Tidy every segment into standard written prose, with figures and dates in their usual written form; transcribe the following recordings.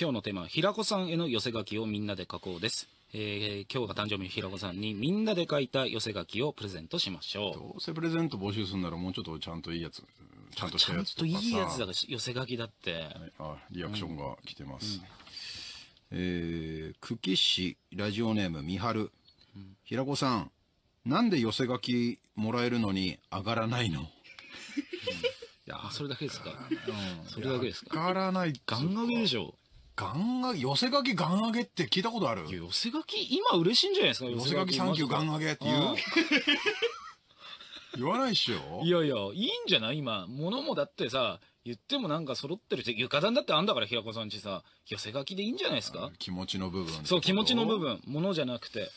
今日のテーマは平子さんへの寄せ書きをみんなで書こうです。今日が誕生日の平子さんにみんなで書いた寄せ書きをプレゼントしましょう。 どうせプレゼント募集するならもうちょっとちゃんといいやつ、ちゃんとしたやつとかさ。 ちゃんといいやつだから寄せ書きだって。はい、 リアクションが来てます。久喜市ラジオネームみはる。平子さん、なんで寄せ書きもらえるのに上がらないの？ いや、それだけですか。それだけですか。 上がらない。 ガン上げでしょ。 ガン上げ、寄せ書きガン上げって聞いたことある？ 寄せ書き今嬉しいんじゃないですか。 寄せ書きサンキューガン上げって言う？言わないっしょ。 いやいや、いいんじゃない？今物もだってさ、言ってもなんか揃ってるし、床暖だってあんだから平子さんちさ、寄せ書きでいいんじゃないですか。 気持ちの部分。 そう、気持ちの部分、物じゃなくて。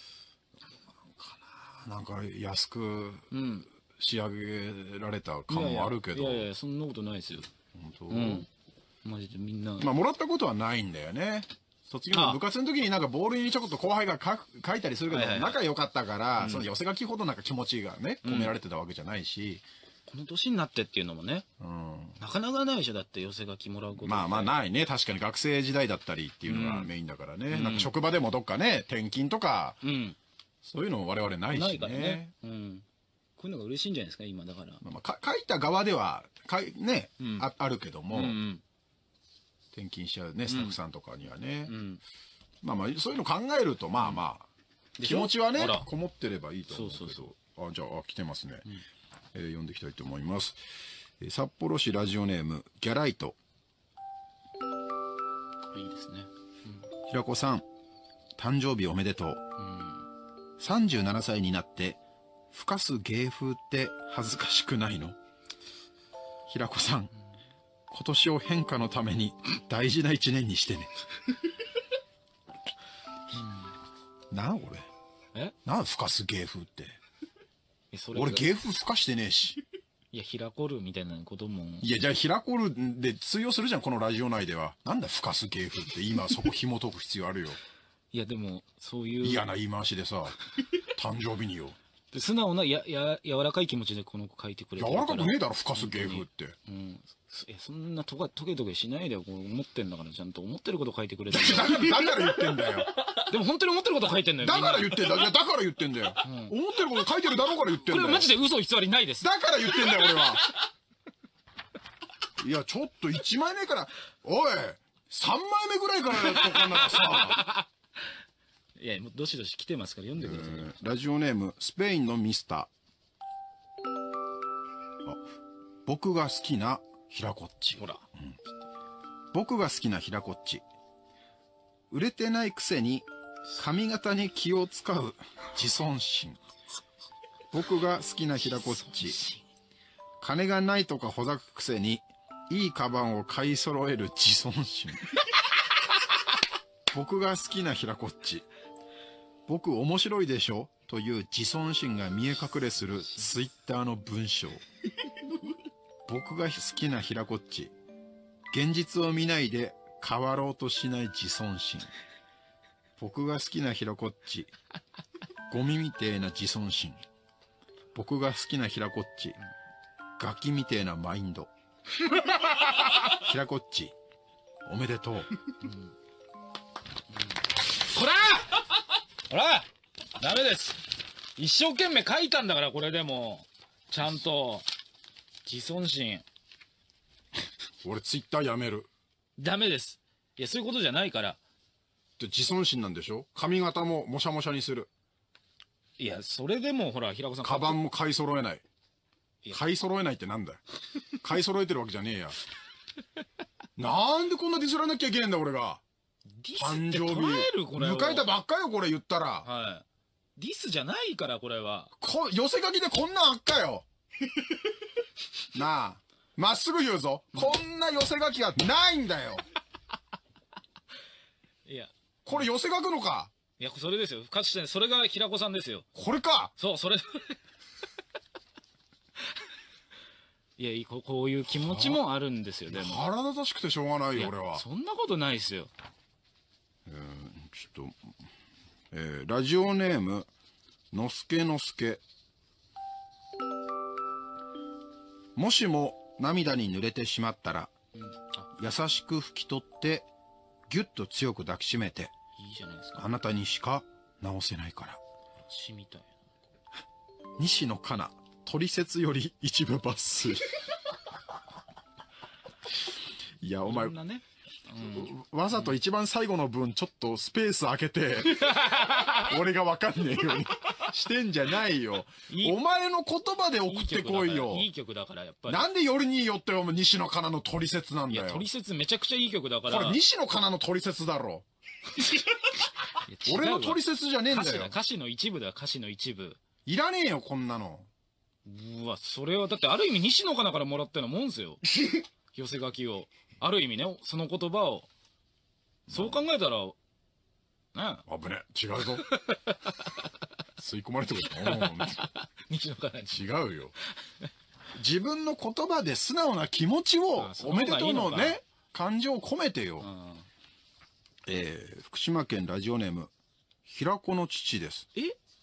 なんか安く仕上げられた感もあるけど。 いやいや、そんなことないですよ。 本当？ マジでみんな。 まあもらったことはないんだよね。卒業の部活の時になんかボールにちょっと後輩が書いたりするけど、仲良かったから、その寄せ書きほどなんか気持ちがね、込められてたわけじゃないし。 この年になってっていうのもね、なかなかないでしょ。だって寄せ書きもらうこと。 まあまあないね。確かに学生時代だったりっていうのがメインだからね。なんか職場でもどっかね、転勤とか、そういうのも我々ないしね。 こういうのが嬉しいんじゃないですか、今だから。 書いた側では、ね、あるけども、転勤しちゃうね、スタッフさんとかにはね。まあまあ、そういうの考えると、まあまあ、気持ちはね、こもってればいいと思うけど。じゃあ、来てますね。読んでいきたいと思います。札幌市ラジオネーム、ギャライト。 いいですね。 平子さん、誕生日おめでとう。37歳になって、ふかす芸風って恥ずかしくないの？平子さん、今年を変化のために大事な一年にしてね。なあ、俺。なあ、ふかす芸風って。俺、芸風ふかしてねえし。 いや、平子るみたいなことも。 いや、じゃあ、平子るで通用するじゃん、このラジオ内では。なんだ、ふかす芸風って。今、そこ紐解く必要あるよ。 いや、でも、そういう。 嫌な言い回しでさ、誕生日によ。 素直な柔らかい気持ちでこの子書いてくれてるから。柔らかくねえだろ、ふかす芸風って。 そんなトゲトゲしないでよ。思ってんだから、ちゃんと思ってること書いてくれてる。 だから言ってんだよ。 でも本当に思ってること書いてんだよ。 だから言ってんだ。だから言ってんだよ。思ってること書いてるだろうから言ってんだよ。 これマジで嘘偽りないです。 だから言ってんだよ、俺は。いや、ちょっと1枚目から、おい、3枚目ぐらいからとかなんかさ。 いや、もうどしどし来てますから読んでください。 ラジオネーム、スペインのミスター。僕が好きな平子っち。 ほら。 僕が好きな平子っち。売れてないくせに髪型に気を使う自尊心。僕が好きな平子っち。金がないとかほざくくせにいいカバンを買い揃える自尊心。僕が好きな平子っち。僕面白いでしょという自尊心が見え隠れするツイッターの文章。僕が好きな平子っち。現実を見ないで変わろうとしない自尊心。僕が好きな平子っち。ゴミみてえな自尊心。僕が好きな平子っち。ガキみてえなマインド。平子っち、おめでとう。 こらほらダメです。一生懸命書いたんだから、これでもちゃんと自尊心。 俺ツイッターやめる。 ダメです。いや、そういうことじゃないから。 自尊心なんでしょ。髪型ももしゃもしゃにする。 いや、それでもほら、平子さん、 カバンも買い揃えない。買い揃えないってなんだよ。買い揃えてるわけじゃねえや。なんでこんなディスらなきゃいけないんだ俺が。誕生日迎えたばっかよ、これ言ったら。 はい。ディスじゃないから、これは。 寄せ書きでこんなんあっかよ。なあ、まっすぐ言うぞ。こんな寄せ書きがないんだよ。 いや、 これ寄せ書くのか。 いや、それですよ。かつて、それが平子さんですよ。 これか。 そう、それ。いや、こういう気持ちもあるんですよ。でも腹立たしくてしょうがないよ、俺は。 そんなことないですよ。 ちょっと、ラジオネームのすけのすけ。もしも涙に濡れてしまったら、優しく拭き取ってぎゅっと強く抱きしめて、 いいじゃないですか。 あなたにしか直せないから。 詩みたい。 西野カナ、トリセツより一部抜粋。いや、お前こん、なね。 わざと一番最後の分ちょっとスペース空けて、俺がわかんねえようにしてんじゃないよ。お前の言葉で送ってこいよ。 いい曲だからやっぱり。 なんでよりによってお前西野カナのトリセツなんいや、 だよ。 トリセツめちゃくちゃいい曲だから。 これ西野カナのトリセツだろ。 いや俺のトリセツじゃねえんだよ。 歌詞の一部だよ、歌詞の一部。 いらねえよ、こんなの。 うわ、それはだってある意味西野カナからもらったようなもんすよ。寄せ書きを。ある意味ね、その言葉を。そう考えたら、ね危ねえ。違うぞ。吸い込まれてくる。 西野カナに。 違うよ。自分の言葉で素直な気持ちを、おめでとうのね、感情を込めてよ。福島県ラジオネーム、平子の父です。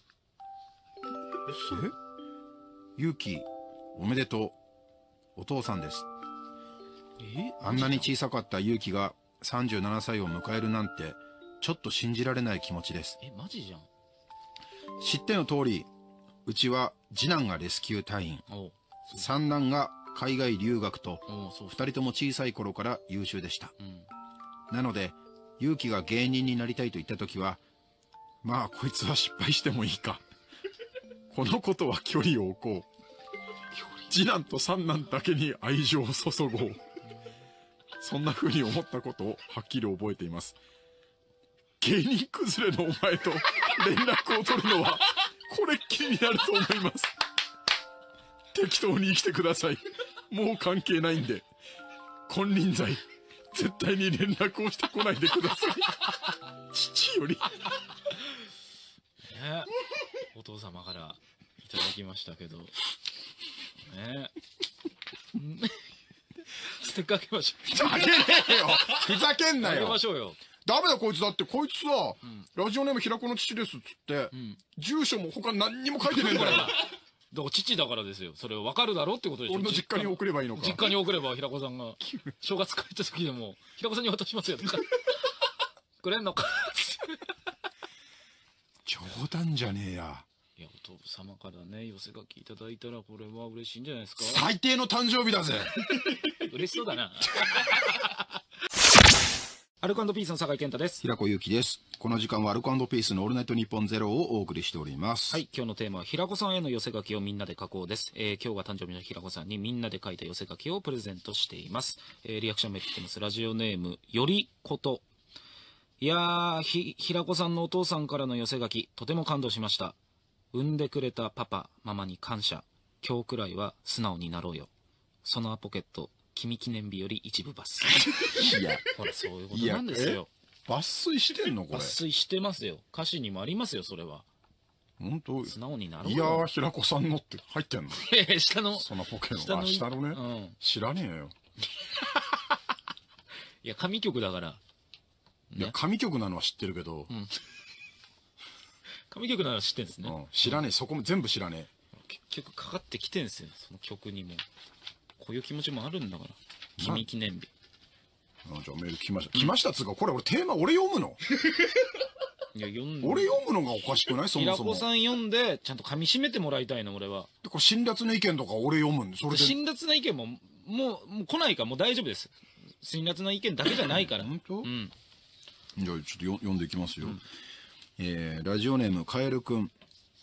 ゆうき、おめでとう。お父さんです。あんなに小さかったゆうきが37歳を迎えるなんて、ちょっと信じられない気持ちです。 マジじゃん。 知っての通り、うちは次男がレスキュー隊員、三男が海外留学と、二人とも小さい頃から優秀でした。なので、ゆうきが芸人になりたいと言った時は、まあこいつは失敗してもいいか。このことは距離を置こう。次男と三男だけに愛情を注ごう。そんな風に思ったことをはっきり覚えています。芸人崩れのお前と連絡を取るのはこれっきりになると思います。適当に生きてください。もう関係ないんで。金輪際絶対に連絡をしてこないでください。父よりね、お父様からいただきましたけどね。ステッカーあげましょう。 あげねえよ。ふざけんなあげよ。 ましょうよ。 ダメだこいつ。だってこいつさ、ラジオネーム平子の父ですっつって、住所も他何にも書いてねえんだよ。 だから父だからですよ。それ分かるだろってことでしょ。 俺の実家に送ればいいのか。 実家に送れば平子さんが正月帰った時でも平子さんに渡しますよ。くれんのか。 冗談じゃねえや。 いや、お父様からね、寄せ書きいただいたらこれは嬉しいんじゃないですか。 最低の誕生日だぜ。 嬉しそうだな。アルコ&ピースの酒井健太です。 平子祐希です。この時間はアルコ&ピースのオールナイトニッポンゼロをお送りしております。 はい、今日のテーマは平子さんへの寄せ書きをみんなで書こうです。今日が誕生日の平子さんにみんなで書いた寄せ書きをプレゼントしています。リアクションメール来てます。ラジオネームよりこと。いやー、平子さんのお父さんからの寄せ書き、とても感動しました。産んでくれたパパママに感謝。今日くらいは素直になろうよ。そのポケット君記念日より一部抜粋。 いや、 ほら、そういうことなんですよ。 抜粋してんのこれ。 抜粋してますよ。歌詞にもありますよ、それは。 本当。 素直になろういよ。 やー、平子さんのって入ってんの。 下の。 そのポケの下のね、 うん、 知らねえよ。 いや、神曲だから。ね、 いや、神曲なのは知ってるけど。 神曲なら知ってんですね。 知らねえ、そこも全部知らねえ。 結局かかってきてんすよ、その曲にも。こういう気持ちもあるんだから。君記念日。 じゃあメール来ました。来ましたっつうか、これ俺テーマ俺読むの？ いや、読んで。 俺読むのがおかしくない？そもそも。 平子さん読んで、ちゃんと噛み締めてもらいたいの、俺は。 これ辛辣な意見とか俺読むんで、それで。 辛辣な意見も、もう来ないからもう大丈夫です。辛辣な意見だけじゃないから。 本当？ うん。 じゃあちょっと読んでいきますよ。ラジオネームカエルくん。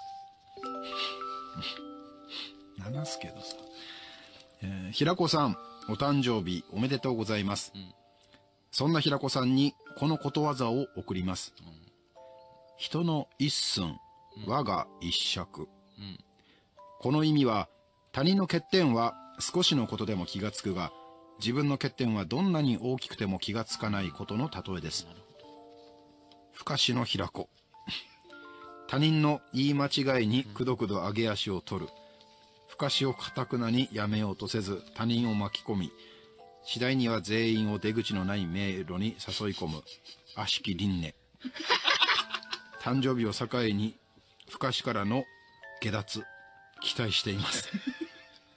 なんすけどさ。平子さん、お誕生日おめでとうございます。そんな平子さんにこのことわざを贈ります。人の一寸、我が一尺。この意味は、他人の欠点は少しのことでも気がつくが、自分の欠点はどんなに大きくても気がつかないことの例えです。不可視の平子。他人の言い間違いにくどくど上げ足を取る。不可視を堅くなにやめようとせず他人を巻き込み、次第には全員を出口のない迷路に誘い込む悪しき輪廻。誕生日を境に不可視からの下脱期待しています。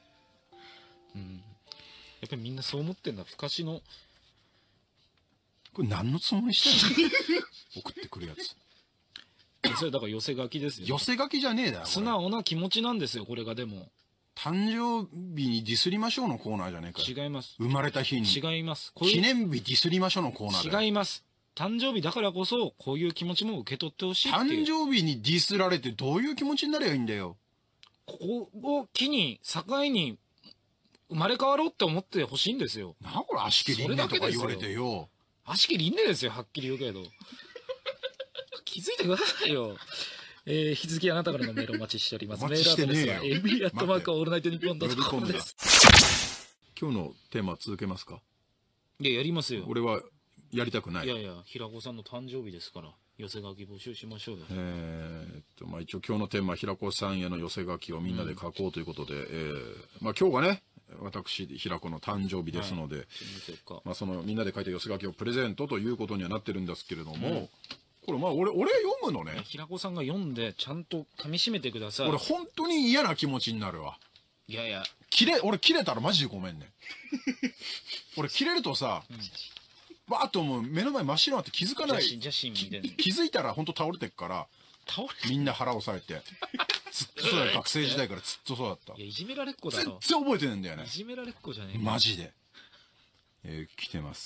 やっぱりみんなそう思ってんだ。不可視のこれ何のつもりしてんの送ってくるやつ。 それだから寄せ書きですよ。 寄せ書きじゃねえだよ。 素直な気持ちなんですよ、これが。でも誕生日にディスりましょうのコーナーじゃねえかよ。 違います。 生まれた日に。 違います。 記念日ディスりましょうのコーナーだよ。 違います。誕生日だからこそこういう気持ちも受け取ってほしいっていう。 誕生日にディスられてどういう気持ちになればいいんだよ。 ここを機に境に生まれ変わろうって思ってほしいんですよ。 なあこれ足切りんねとか言われてよ。 足切りんねですよ、はっきり言うけど。気づいてくださいよ。引き続きあなたからのメールお待ちしております。 お待ちしてねえよメールアドレスは ab@allnightnippon.com です。 今日のテーマ続けますか？ いや、やりますよ。 俺はやりたくない。 いやいや、平子さんの誕生日ですから、寄せ書き募集しましょうよ。 まあ一応今日のテーマ、平子さんへの寄せ書きをみんなで書こうということで、まあ今日がね、私、平子の誕生日ですので、 はい、 まあそのみんなで書いた寄せ書きをプレゼントということにはなってるんですけれども、これまあ俺読むのね。 平子さんが読んでちゃんと噛み締めてください。 俺本当に嫌な気持ちになるわ。 いやいや、 俺切れたらマジでごめんね。俺切れるとさ、わーっともう目の前真っ白になって気づかない。 邪神みたいな。 気づいたら本当倒れてっから、みんな腹押さえて。ずっとそうだよ、学生時代からずっとそうだった。 いや、いじめられっ子だろ。 全然覚えてないんだよね。 いじめられっ子じゃねえか。 マジで。来てます。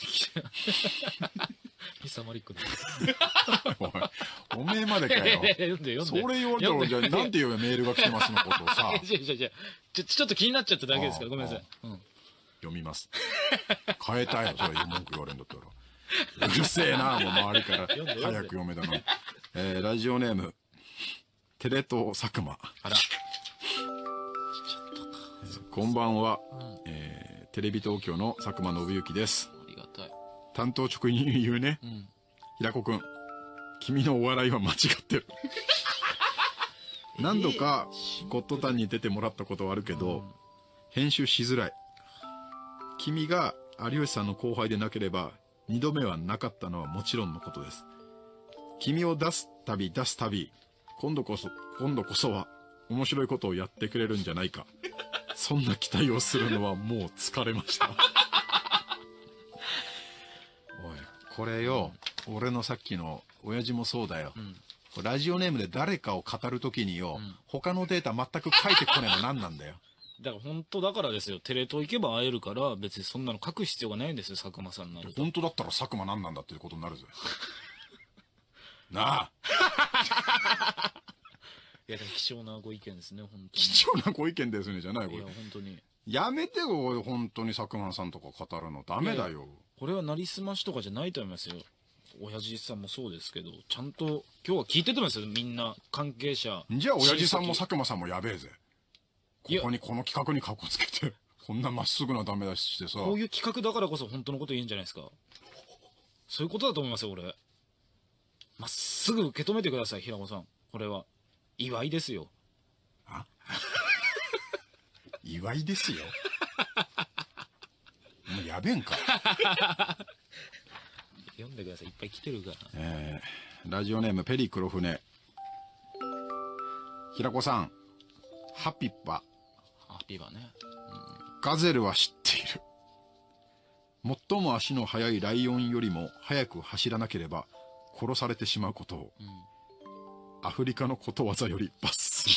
ミサマリックだ。 おめえまでかよ。 読んで。 それ言われたら、じゃあなんて言うよ、メールが来てますのことをさ。 ちょっと気になっちゃっただけですからごめんなさい。 読みます。変えたよ、それ文句言われんだったら。うるせえな、もう周りから早く読めだな。ラジオネーム、テレ東佐久間。 あら。 こんばんは。テレビ東京の佐久間信之です。 ありがたい。 担当直に言うね。平子くん、君のお笑いは間違ってる。何度かゴッドタンに出てもらったことはあるけど、編集しづらい。君が有吉さんの後輩でなければ2度目はなかったのはもちろんのことです。君を出すたび今度こそは面白いことをやってくれるんじゃないか、そんな期待をするのはもう疲れました。おい、これよ、俺のさっきの親父もそうだよ。ラジオネームで誰かを語るときによ、他のデータ全く書いてこねば何なんだよ。 だから本当だからですよ。テレ東行けば会えるから、別にそんなの書く必要がないんですよ、佐久間さんになると。 本当だったら佐久間何なんだっていうことになるぜ。なあ。 いや、でも貴重なご意見ですね、本当に。 貴重なご意見ですね、じゃないこれ。 いや、本当に。 やめてよ、本当に佐久間さんとか語るの。ダメだよ。 これはなりすましとかじゃないと思いますよ。親父さんもそうですけど、ちゃんと今日は聞いててますよ、みんな、関係者。 じゃあ親父さんも佐久間さんもやべえぜ。ここにこの企画にカッコつけて、こんなまっすぐなダメ出ししてさ。 こういう企画だからこそ本当のこと言うんじゃないですか。そういうことだと思いますよ、俺。まっすぐ受け止めてください、平子さん。これは。祝いですよ。 あ祝いですよ。もうやべえんか。 読んでください、いっぱい来てるから。 ラジオネームペリ黒船。平子さん、ハピバ。 ハピバね。 ガゼルは知っている。最も足の速いライオンよりも速く走らなければ殺されてしまうことを、アフリカのことわざより罰する。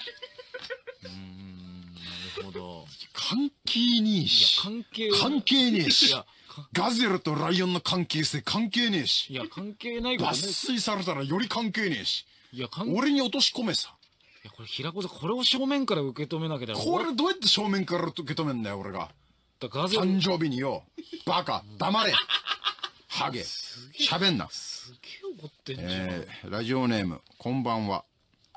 なるほど。 関係ねえし。 関係ねえし。ガゼルとライオンの関係性関係ねえし。 いや、関係ないことね。 抜粋されたらより関係ねえし。 いや、 俺に落とし込めさ。 いや、これ平子さん、これを正面から受け止めなきゃだ。 これどうやって正面から受け止めんだよ、俺が。誕生日によ、バカ、黙れ。ハゲ、喋んな。 すげえ怒ってんじゃん。 ラジオネーム、こんばんは。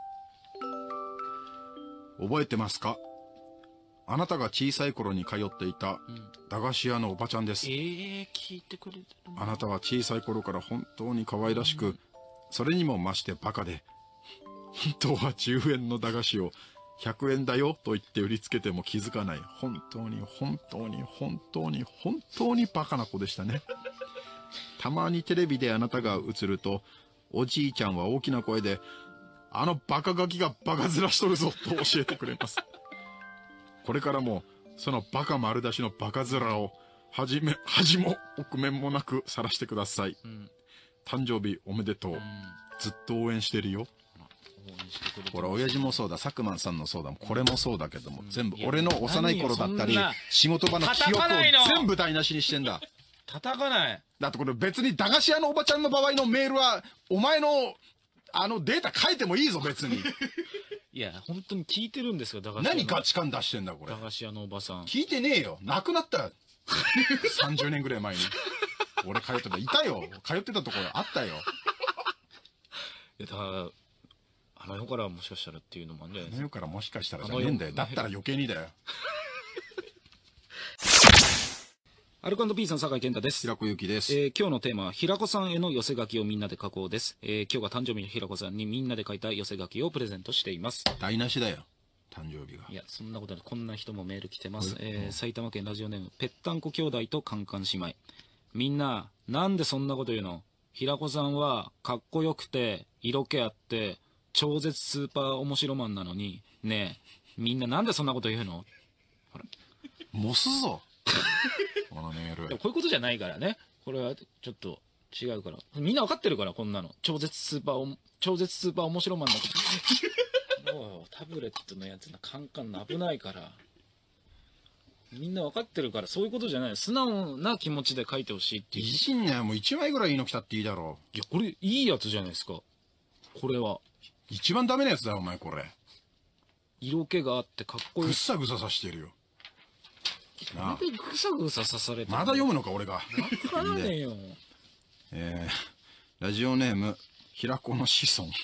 覚えてますか？あなたが小さい頃に通っていた駄菓子屋のおばちゃんです。 聞いてくれてる。 あなたは小さい頃から本当に可愛らしく、それにも増してバカで、本当は10円の駄菓子を100円だよと言って売りつけても気づかない、本当にバカな子でしたね。たまにテレビであなたが映ると、おじいちゃんは大きな声で、あのバカガキがバカ面しとるぞと教えてくれます。これからもそのバカ丸出しのバカ面を恥も臆面もなく晒してください。誕生日おめでとう。ずっと応援してるよ。ほら、親父もそうだ、佐久間さんのそうだ、これもそうだけども、全部俺の幼い頃だったり仕事場の記憶を全部台無しにしてんだ。 叩かない。 だってこれ別に駄菓子屋のおばちゃんの場合のメールはお前のデータ書いてもいいぞ別に。 いや本当に聞いてるんですよ。駄菓子屋の何ガチ感出してんだこれ。 駄菓子屋のおばさん聞いてねえよ。亡くなったよ。30年ぐらい前に俺通ってた、いたよ、通ってたところあったよ。 いやだからあの世からもしかしたらっていうのもあるんじゃないですか。 あの世からもしかしたらじゃねえんだよ。だったら余計にだよ。 アルコ&ピースの酒井健太です。 平子ゆきです。 今日のテーマは平子さんへの寄せ書きをみんなで書こうです。今日が誕生日の平子さんにみんなで書いた寄せ書きをプレゼントしています。 台無しだよ誕生日が。 いやそんなことない。こんな人もメール来てます。埼玉県ラジオネームぺったんこ兄弟とカンカン姉妹。みんななんでそんなこと言うの。平子さんはかっこよくて色気あって超絶スーパー面白マンなのにねえ、みんななんでそんなこと言うの。ほらモスぞこのメール。 こういうことじゃないからね。これはちょっと違うから。みんなわかってるからこんなの。超絶スーパー面白マンだと。もうタブレットのやつなカンカンの危ないから。みんなわかってるからそういうことじゃない。素直な気持ちで書いてほしいっていう。 自信ね、もう1枚ぐらいいいの来たっていいだろいやこれいいやつじゃないですか。これはう。一番ダメなやつだよお前これ。 色気があってかっこいい。 ぐさぐささしてるよなあ。 なんでぐさぐさ刺されてるの。 まだ読むのか俺が。 わからねえよ。 ラジオネーム平子の子孫。 子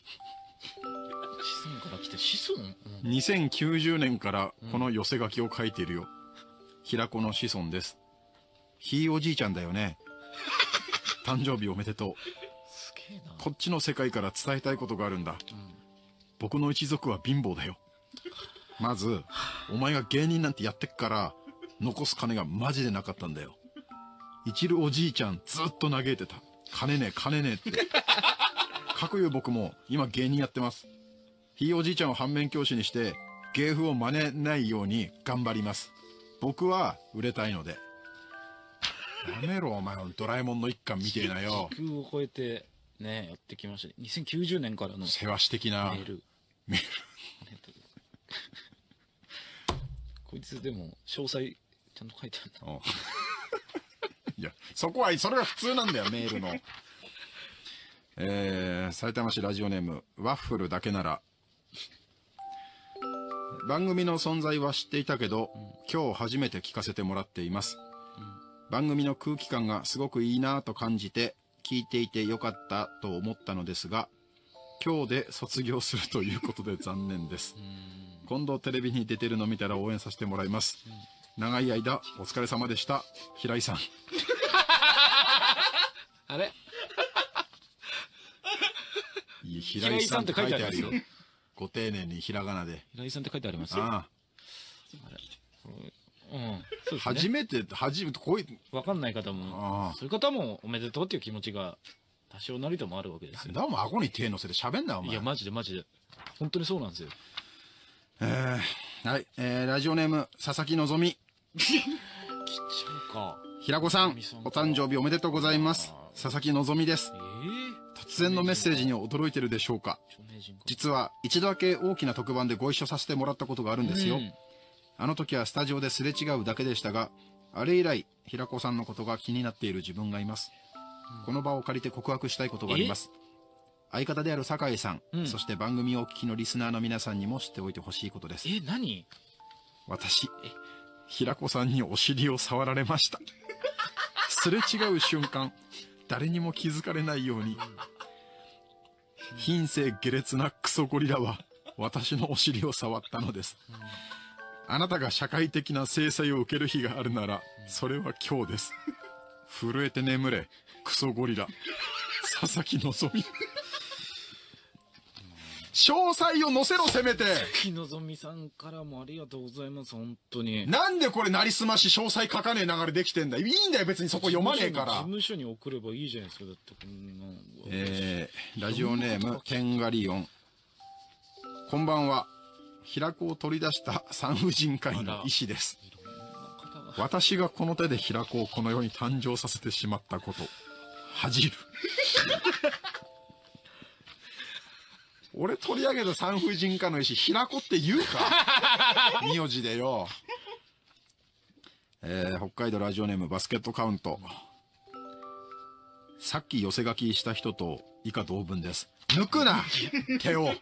孫から来て子孫、 2090年からこの寄せ書きを書いているよ、平子の子孫です。ひいおじいちゃんだよね。誕生日おめでとう。 すげえな。 こっちの世界から伝えたいことがあるんだ、僕の一族は貧乏だよ。まずお前が芸人なんてやってっから残す金がマジでなかったんだよ。一るおじいちゃんずっと嘆いてた。金ねえ金ねえって。かくいう僕も今芸人やってます。ひいおじいちゃんを反面教師にして芸風を真似ないように頑張ります。僕は売れたいので。やめろお前、ドラえもんの一巻みてえなよ。 時空を超えてねやってきました。2090年からの世話し的なメール。こいつでも詳細ちゃんと書いてあるんだ。 いやそれが普通なんだよメールの。埼玉市ラジオネームワッフルだけなら。番組の存在は知っていたけど、今日初めて聞かせてもらっています、番組の空気感がすごくいいなと感じて聞いていてよかったと思ったのですが、今日で卒業するということで残念です。今度テレビに出てるの見たら応援させてもらいます、長い間お疲れ様でした、平井さん。 あれいい平井さんって書いてあるよ。ご丁寧にひらがなで平井さんって書いてありますよ。 ああ、 そうですね。 初めてこういう分かんない方もそういう方もおめでとうっていう気持ちが多少なりともあるわけですよ。 だも顎に手乗せて喋んなお前。 いやマジで本当にそうなんですよ。 はい、ラジオネーム佐々木のぞみ。 きっちゃうか。 平子さんお誕生日おめでとうございます。佐々木のぞみです。突然のメッセージに驚いてるでしょうか。実は一度だけ大きな特番でご一緒させてもらったことがあるんですよ、あの時はスタジオですれ違うだけでしたが、あれ以来平子さんのことが気になっている自分がいます、この場を借りて告白したいことがあります。相方である酒井さん、そして番組をお聞きのリスナーの皆さんにも知っておいてほしいことです。 何？ 私平子さんにお尻を触られました。すれ違う瞬間誰にも気づかれないように、品性下劣なクソゴリラは私のお尻を触ったのです、あなたが社会的な制裁を受ける日があるならそれは今日です。震えて眠れクソゴリラ、佐々木希。詳細を載せろせめて。 木のぞみさんからもありがとうございます。本当になんでこれなりすまし詳細書かねえ流れできてんだ。いいんだよ別にそこ読まねえから。 事務所に送ればいいじゃないですか。だってこんなラジオネームテンガリオン。こんばんは、平子を取り出した産婦人科医の医師です。 いろんな方が私がこの手で平子をこの世に誕生させてしまったこと恥じる俺取り上げた産婦人科の医師平子って言うか名字でよ。北海道ラジオネームバスケットカウント。さっき寄せ書きした人と以下同文です。抜くな手を。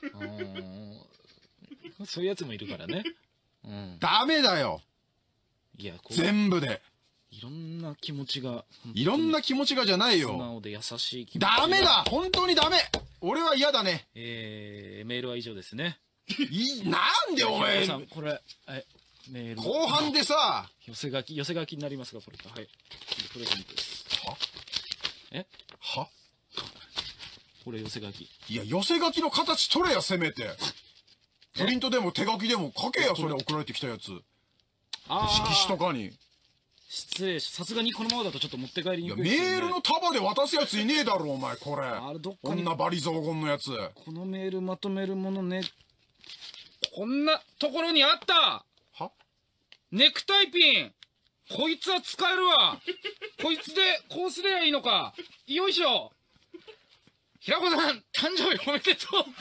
そういうやつもいるからね。 ダメだよ。 いや、 全部でいろんな気持ちが、 いろんな気持ちがじゃないよ。 素直で優しい気持ちが。 ダメだ、本当にダメ。俺は嫌だね。 メールは以上ですね。 なんでお前さんこれメール後半でさ寄せ書きになりますが、これか。はい、プレゼントです。 はこれ寄せ書き。 いや、寄せ書きの形取れや、せめて。プリントでも手書きでも書けや、それ送られてきたやつ。色紙とかに。 失礼し、さすがにこのままだとちょっと持って帰りにくいメですよね。 ールの束で渡すやついねえだろお前。これどっかにこんなバリ雑言のやつ。 このメールまとめるものね、こんなところにあった。 はネクタイピン。こいつは使えるわ。こいつでこうすればいいのか。よいしょ。平子さん、誕生日おめでとう。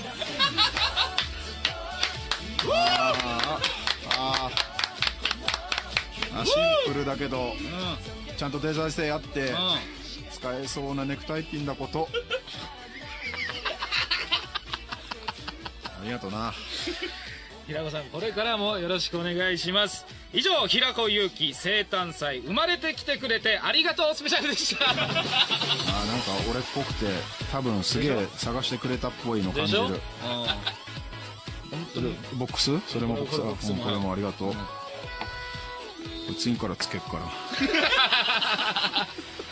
シンプルだけど、ちゃんとデザイン性あって使えそうなネクタイピンだことありがとうな。 平子さん、これからもよろしくお願いします。以上、平子祐希生誕祭生まれてきてくれてありがとうスペシャルでした。 なんか俺っぽくて多分すげえ探してくれたっぽいの感じる。 本当にボックス、それもボックス、これもありがとう。次からつけっから